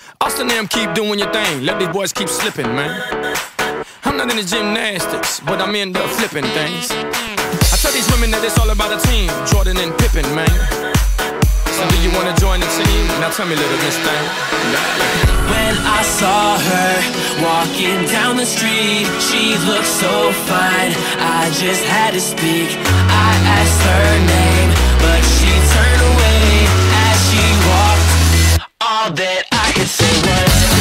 Austin them keep doing your thing, let these boys keep slipping, man. I'm not into gymnastics, but I'm into flipping things. I tell these women that it's all about a team, Jordan and Pippen, man. So do you wanna join the team? Now tell me, little miss thing. When I saw her walking down the street, she looked so fine, I just had to speak. I asked her name, but she turned away as she walked. All that I could say was